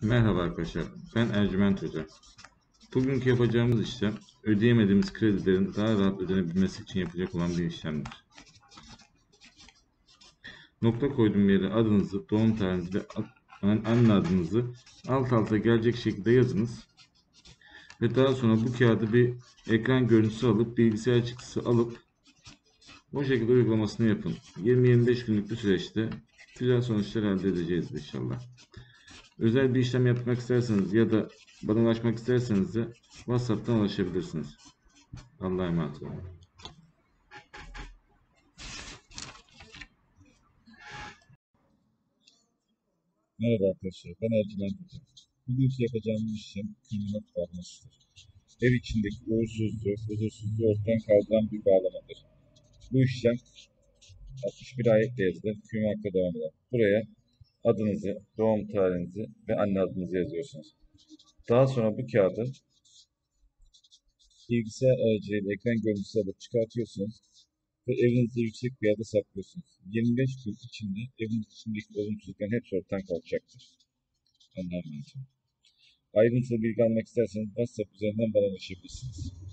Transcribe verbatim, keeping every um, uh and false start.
Merhaba arkadaşlar, ben Ercüment Hoca. Bugünkü yapacağımız işlem, ödeyemediğimiz kredilerin daha rahat ödenebilmesi için yapacak olan bir işlemdir. Nokta koyduğum yere adınızı, doğum tarihinizi ve anne adınızı alt alta gelecek şekilde yazınız. Ve daha sonra bu kağıdı bir ekran görüntüsü alıp, bilgisayar çıktısı alıp, o şekilde uygulamasını yapın. yirmi yirmi beş günlük bir süreçte güzel sonuçlar elde edeceğiz inşallah. Özel bir işlem yapmak isterseniz ya da bana ulaşmak isterseniz de WhatsApp'tan ulaşabilirsiniz. Allah'a emanet olun. Merhaba arkadaşlar, ben Ercüment Hoca. Bugünkü yapacağımız işlem kriminal bağlamasıdır. Ev içindeki uğursuzluğu, huzursuzluğu ortadan kaldıran bir bağlamadır. Bu işlem altmış bir ayetle yazılır, tüm hakka devam eder. Buraya adınızı, doğum tarihinizi ve anne adınızı yazıyorsunuz. Daha sonra bu kağıdı bilgisayar aracılığıyla ekran görüntüsü alıp çıkartıyorsunuz ve evinizde yüksek bir yerde saklıyorsunuz. yirmi beş gün içinde eviniz içindeki olumsuzlukların hepsi ortadan kalkacaktır. Allah'a emanet olun. Ayrıntılı bilgi almak isterseniz WhatsApp üzerinden bana ulaşabilirsiniz.